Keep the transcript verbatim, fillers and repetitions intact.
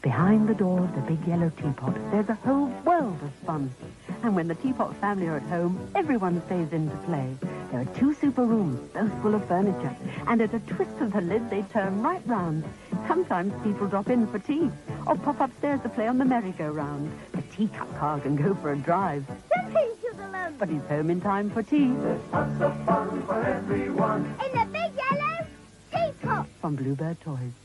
Behind the door of the big yellow teapot, there's a whole world of fun. And when the Teapot family are at home, everyone stays in to play. There are two super rooms, both full of furniture, and at a twist of the lid, they turn right round. Sometimes people drop in for tea, or pop upstairs to play on the merry-go-round. The teacup car can go for a drive. Jump into the love. But he's home in time for tea. There's lots of fun for everyone In the big yellow teapot. From Bluebird Toys.